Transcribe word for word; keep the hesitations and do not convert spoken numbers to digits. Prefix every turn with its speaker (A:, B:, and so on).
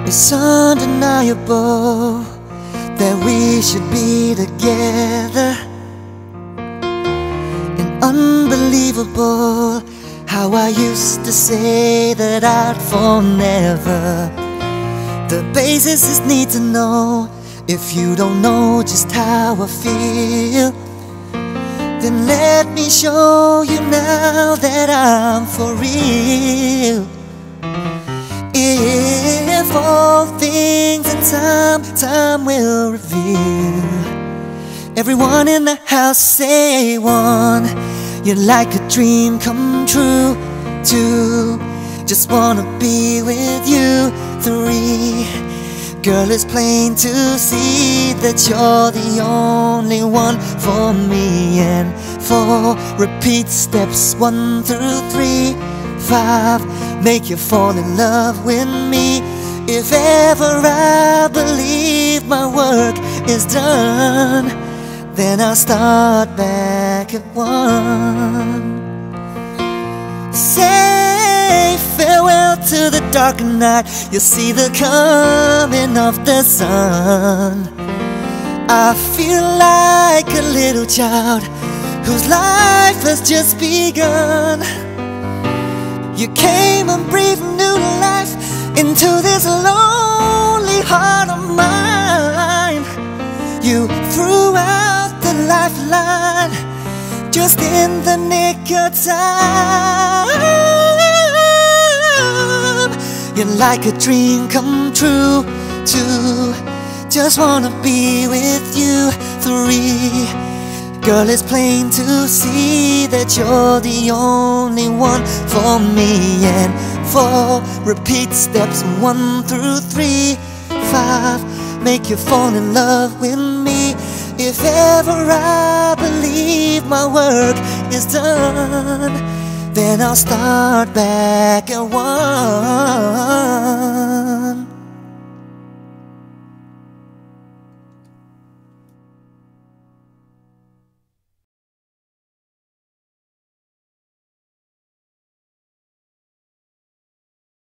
A: It's undeniable that we should be together, and unbelievable how I used to say that I'd fall never. The basis is need to know. If you don't know just how I feel, then let me show you now that I'm for real. If all things in time, time will reveal. Everyone in the house say one. You're like a dream come true. Two, just wanna be with you. Three, girl, it's plain to see that you're the only one for me. And four, repeat steps one through three. Five, make you fall in love with me. If ever I believe my work is done, then I'll start back at one. Say farewell to the dark night. You'll see the coming of the sun. I feel like a little child whose life has just begun. You came and breathed new life into this lonely heart of mine. You threw out the lifeline just in the nick of time. You're like a dream come true. Two, just wanna be with you. Three, girl, it's plain to see that you're the only one for me. And four, repeat steps one through three. Five, make you fall in love with me. If ever I believe my work is done, then I'll start back at one.